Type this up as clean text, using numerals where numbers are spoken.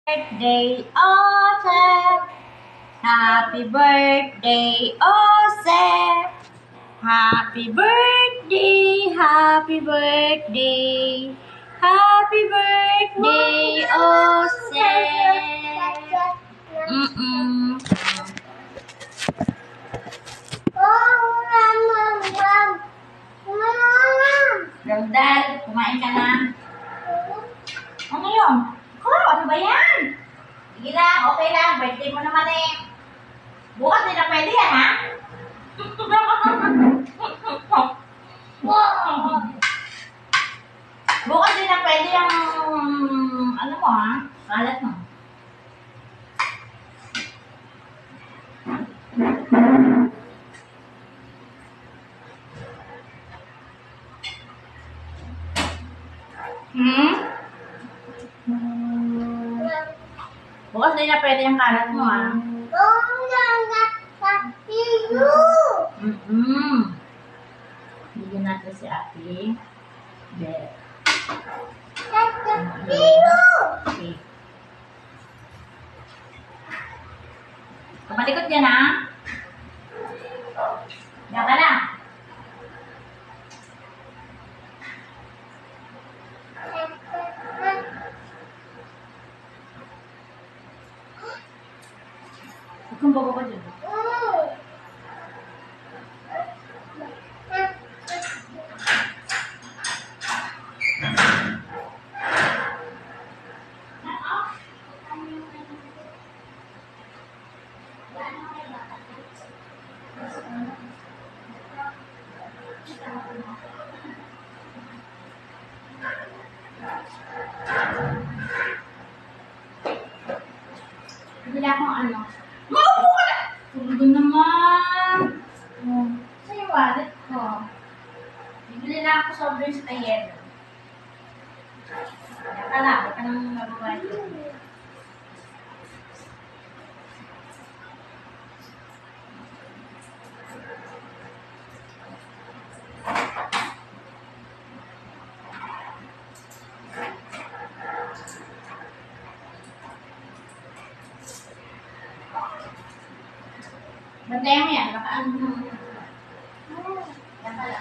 Birthday, Osef. Happy birthday, Osef. Happy birthday, happy birthday. Happy birthday, Osef. Daldal, kumain ka na. Ano yun? Ano ba yan? Sige lang, okay lang. Birthday mo naman eh. Bukas din na pwede yan, ha? Bukas din na pwede yung, ano mo ha? Kalat mo. Bukas din na pwede yung kalat mo ha? Bigyan natin si Ate. There. Okay. Kapalikot yan ha? Diyan ka na. Huwag kang bababa dyan. Bili akong ano. Maupo ka na! Tulog naman. Sa yung wallet ko. Bibili na ako sobrang sa tayer. Kala, huwag ka nang mabuhay. Bantayan mo yan, baka ano mo. Yan pala.